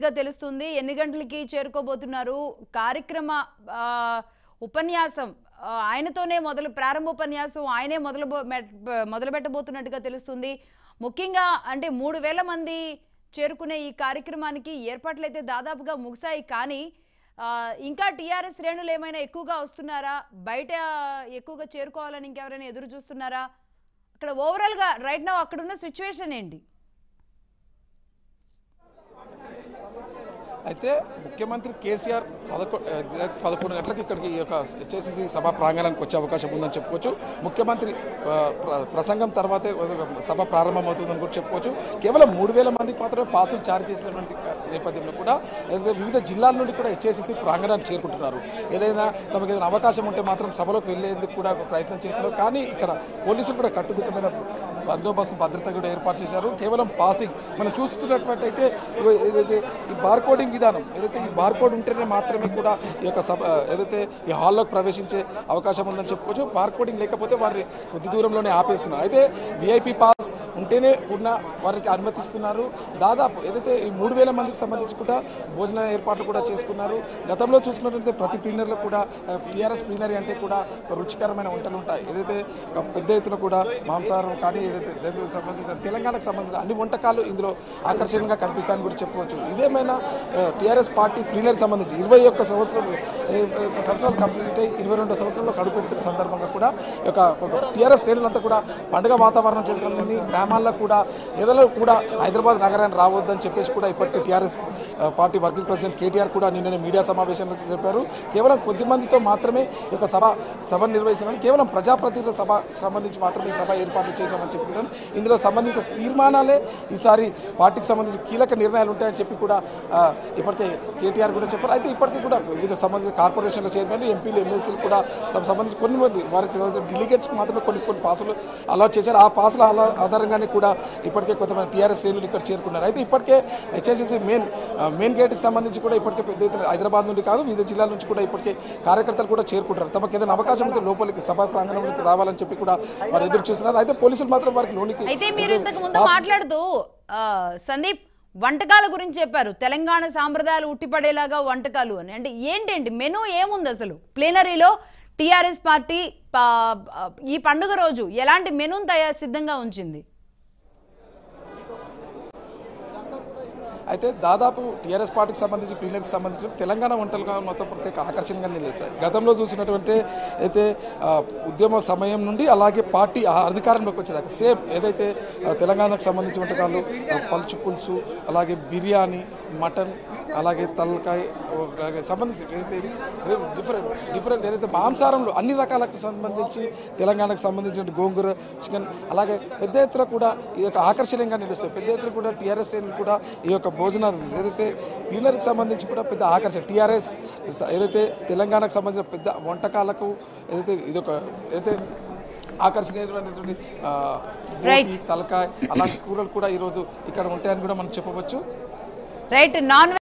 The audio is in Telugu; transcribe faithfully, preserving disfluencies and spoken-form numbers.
తెలుస్తుంది ఎన్ని గంటలకి చేరుకోబోతున్నారు కార్యక్రమ ఉపన్యాసం ఆయనతోనే మొదలు ప్రారంభ ఉపన్యాసం ఆయనే మొదలు మొదలు పెట్టబోతున్నట్టుగా తెలుస్తుంది ముఖ్యంగా అంటే మూడు వేల మంది చేరుకునే ఈ కార్యక్రమానికి ఏర్పాట్లు అయితే దాదాపుగా ముగిశాయి కానీ ఇంకా టీఆర్ఎస్ శ్రేణులు ఏమైనా ఎక్కువగా వస్తున్నారా బయట ఎక్కువగా చేరుకోవాలని ఇంకెవరైనా ఎదురు చూస్తున్నారా అక్కడ ఓవరాల్ గా రైట్ నౌ అక్కడ ఉన్న సిచువేషన్ ఏంటి అయితే ముఖ్యమంత్రి కేసీఆర్ పదకొ పదకొండు గంటలకు ఇక్కడికి ఈ యొక్క హెచ్ఎస్సీ సభ ప్రాంగణానికి వచ్చే అవకాశం ఉందని చెప్పుకోవచ్చు ముఖ్యమంత్రి ప్రసంగం తర్వాతే సభ ప్రారంభమవుతుందని కూడా చెప్పుకోవచ్చు కేవలం మూడు వేల మందికి మాత్రమే పాసులు జారీ చేసినటువంటి నేపథ్యంలో కూడా ఏదైతే వివిధ జిల్లాల నుండి కూడా హెచ్ఎస్సీ ప్రాంగణానికి చేరుకుంటున్నారు ఏదైనా తమకు ఏదైనా అవకాశం ఉంటే మాత్రం సభలోకి వెళ్లేందుకు కూడా ప్రయత్నం చేస్తున్నారు కానీ ఇక్కడ పోలీసులు కూడా కట్టుదిట్టమైన బందోబస్తు భద్రత కూడా ఏర్పాటు చేశారు కేవలం పాసింగ్ మనం చూస్తున్నటువంటి అయితే ఏదైతే ఈ బార్కోడింగ్ విధానం ఏదైతే ఈ బార్కోడ్ ఉంటేనే మాత్రమే కూడా ఈ యొక్క సభ ఏదైతే ఈ హాల్లోకి ప్రవేశించే అవకాశం ఉందని చెప్పుకోవచ్చు బార్కోడింగ్ లేకపోతే వారిని కొద్ది దూరంలోనే ఆపేస్తున్నారు అయితే విఐపి పాస్ ఉంటేనే ఉన్న వారికి అనుమతిస్తున్నారు దాదాపు ఏదైతే ఈ మూడు వేల మందికి సంబంధించి కూడా భోజన ఏర్పాట్లు కూడా చేసుకున్నారు గతంలో చూసుకున్నట్లయితే ప్రతి ప్లీనరీలో కూడా టీఆర్ఎస్ ప్లీనరీ అంటే కూడా రుచికరమైన వంటలు ఉంటాయి ఏదైతే పెద్ద ఎత్తున కూడా మాంసాహారం కానీ ఏదైతే దానికి సంబంధించిన తెలంగాణకు సంబంధించిన అన్ని వంటకాలు ఇందులో ఆకర్షణీయంగా కనిపిస్తాయని కూడా చెప్పుకోవచ్చు ఇదేమైనా టీఆర్ఎస్ పార్టీ ప్లీనరీ సంబంధించి ఇరవై ఒక్క సంవత్సరం సంవత్సరాలు కంప్లీట్ అయ్యి ఇరవై రెండో సంవత్సరంలో కడుపు పెడుతున్న సందర్భంగా కూడా ఈ యొక్క టీఆర్ఎస్ శ్రేణులంతా కూడా పండుగ వాతావరణం చేసుకుని గ్రామాల్లో కూడా ఏదో కూడా హైదరాబాద్ నగరాన్ని రావద్దని చెప్పేసి కూడా ఇప్పటికే TRS party working president KTR కూడా నిన్న మీడియా సమావేశంలో చెప్పారు కేవలం కొద్ది మందితో మాత్రమే ఈ యొక్క సభ సభ నిర్వహిస్తున్నాను కేవలం ప్రజాప్రతినిధుల సభ సంబంధించి మాత్రమే ఈ సభ ఏర్పాటు చేశామని చెప్పడం ఇందులో సంబంధించిన తీర్మానాలే ఈసారి పార్టీకి సంబంధించి కీలక నిర్ణయాలు ఉంటాయని చెప్పి కూడా ఇప్పటికే కేటీఆర్ కూడా చెప్పారు అయితే ఇప్పటికీ కూడా వివిధ సంబంధించిన కార్పొరేషన్ల చైర్మన్ ఎంపీలు ఎమ్మెల్సీలు కూడా తమకు సంబంధించి కొన్ని మంది వారికి డెలిగేట్స్కి మాత్రమే కొన్ని కొన్ని పాసులు అలాట్ చేశారు ఆ పాసుల ఆధారంగానే కూడా ఇప్పటికే కొంతమంది టీఆర్ఎస్ శ్రేణులు ఇక్కడ చేరుకున్నారు అయితే ఇప్పటికే హెచ్ఎస్సీ మెయిన్ మెయిన్ గేట్కి సంబంధించి కూడా ఇప్పటికే పెద్ద ఎత్తున హైదరాబాద్ నుండి కాదు వివిధ జిల్లాల నుంచి కూడా ఇప్పటికే కార్యకర్తలు కూడా చేరుకుంటారు తమకు ఏదైనా అవకాశం ఉంటే లోపలికి సభా ప్రాంగణంలోకి రావాలని చెప్పి కూడా వారు ఎదురు చూస్తున్నారు అయితే పోలీసులు మాత్రం వారికి లోనికి అయితే మీరు ఇంతకు ముందు మాట్లాడుతూ సందీప్ వంటకాల గురించి చెప్పారు తెలంగాణ సాంప్రదాయాలు ఉట్టిపడేలాగా వంటకాలు అని అంటే ఏంటండి మెనూ ఏముంది అసలు ప్లేనరీలో టీఆర్ఎస్ పార్టీ ఈ పండుగ రోజు ఎలాంటి మెనూను తయారు సిద్ధంగా ఉంచింది అయితే దాదాపు టీఆర్ఎస్ పార్టీకి సంబంధించి ప్లీనరీకి సంబంధించి తెలంగాణ వంటలుగా మొత్తం ప్రత్యేక ఆకర్షణగా నిలుస్తాయి గతంలో చూసినటువంటి అయితే ఉద్యమ సమయం నుండి అలాగే పార్టీ అధికారంలోకి వచ్చేదాకా సేమ్ ఏదైతే తెలంగాణకు సంబంధించిన వంటకాలు పలుచు పులుసు అలాగే బిర్యానీ మటన్ అలాగే తలకాయ సంబంధించి ఏదైతే డిఫరెంట్ డిఫరెంట్ ఏదైతే మాంసాహారంలో అన్ని రకాలకు సంబంధించి తెలంగాణకు సంబంధించిన గోంగూర చికెన్ అలాగే పెద్ద ఎత్తున కూడా ఈ యొక్క ఆకర్షణీయంగా నిలుస్తాయి పెద్ద ఎత్తున కూడా టీఆర్ఎస్ శ్రేణులు కూడా ఈ యొక్క భోజనాలు ఏదైతే ప్లీనరీకి సంబంధించి కూడా పెద్ద ఆకర్షణ టీఆర్ఎస్ ఏదైతే తెలంగాణకు సంబంధించిన పెద్ద వంటకాలకు ఏదైతే ఇదొక ఏదైతే ఆకర్షణీయమైనటువంటి తలకాయ అలాంటి కూరలు కూడా ఈరోజు ఇక్కడ ఉంటాయని కూడా మనం చెప్పవచ్చు రైట్ నాన్